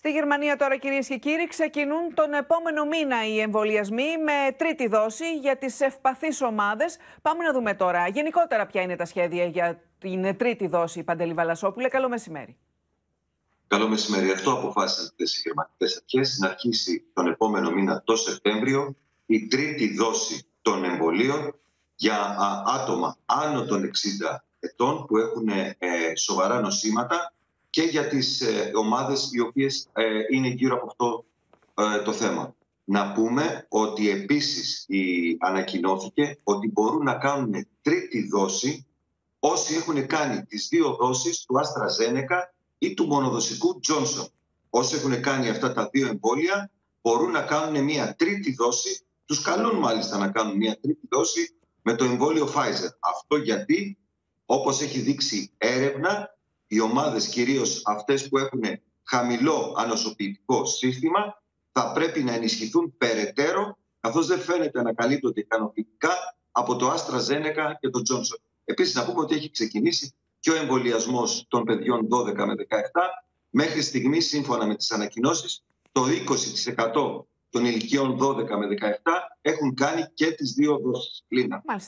Στη Γερμανία τώρα, κυρίες και κύριοι, ξεκινούν τον επόμενο μήνα οι εμβολιασμοί με τρίτη δόση για τις ευπαθείς ομάδες. Πάμε να δούμε τώρα γενικότερα ποια είναι τα σχέδια για την τρίτη δόση, Παντελή Βαλασόπουλε. Καλό μεσημέρι. Καλό μεσημέρι. Αυτό αποφάσισαν οι γερμανικές αρχές, να αρχίσει τον επόμενο μήνα, το Σεπτέμβριο, η τρίτη δόση των εμβολίων για άτομα άνω των 60 ετών που έχουν σοβαρά νοσήματα και για τις ομάδες οι οποίες είναι γύρω από αυτό το θέμα. Να πούμε ότι επίσης ανακοινώθηκε ότι μπορούν να κάνουν τρίτη δόση όσοι έχουν κάνει τις δύο δόσεις του AstraZeneca ή του μονοδοσικού Johnson. Όσοι έχουν κάνει αυτά τα δύο εμβόλια μπορούν να κάνουν μια τρίτη δόση. Τους καλούν μάλιστα να κάνουν μια τρίτη δόση με το εμβόλιο Pfizer. Αυτό γιατί, όπως έχει δείξει έρευνα, οι ομάδες, κυρίως αυτές που έχουν χαμηλό ανοσοποιητικό σύστημα, θα πρέπει να ενισχυθούν περαιτέρω, καθώς δεν φαίνεται να καλύπτονται ικανοποιητικά από το AstraZeneca και το Johnson. Επίσης, να πούμε ότι έχει ξεκινήσει και ο εμβολιασμός των παιδιών 12 με 17. Μέχρι στιγμής, σύμφωνα με τις ανακοινώσεις, το 20% των ηλικιών 12 με 17 έχουν κάνει και τις δύο δόσεις.